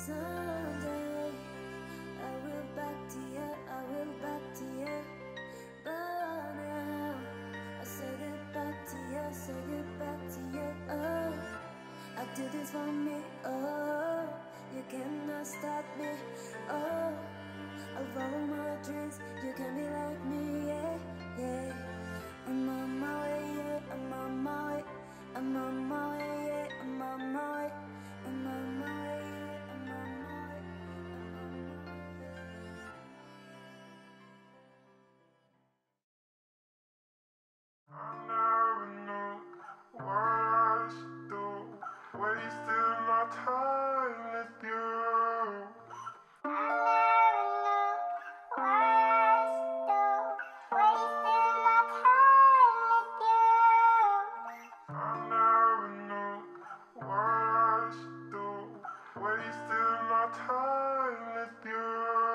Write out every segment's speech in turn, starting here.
someday I will back to you, I will back to you. But now I say goodbye to you, say goodbye to you. Oh, I do this for me. Oh, you cannot stop me. Oh, I'll follow my dreams. You can be like me, yeah, yeah. I'm on my way, yeah, I'm on my way. I'm on my way, yeah, I'm on my way. I'm on my way, yeah, I'm on my way. I never knew what I should do, wasting my time with you. I never knew what I should do, wasting my time with you.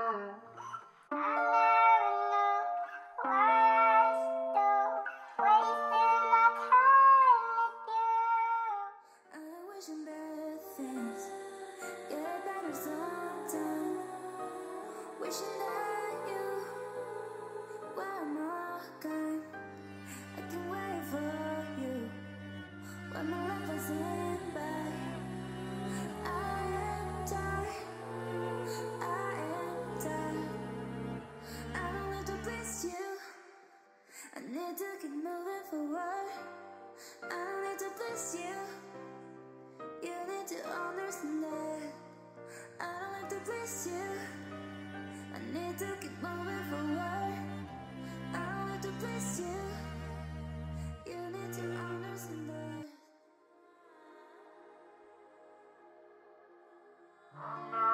I wish I'm better things, yeah, better sometime. Wishing that you were more kind. I can wait for you when my life isn't by. I am tired, I am tired. I don't need to please you, I need to keep moving forward. I don't need to please you, you need to understand that. I don't need to please you, I need to keep moving forward. I don't need to please you, you need to understand that. I